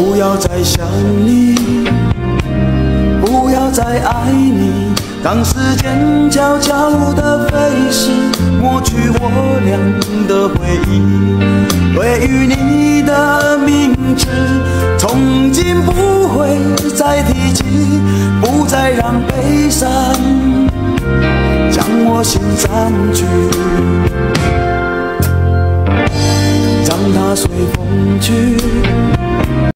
不要再想你，不要再爱你，让时间悄悄地飞逝，抹去我俩的回忆。对于你的名字，从今不会再提起，不再让悲伤将我心占据。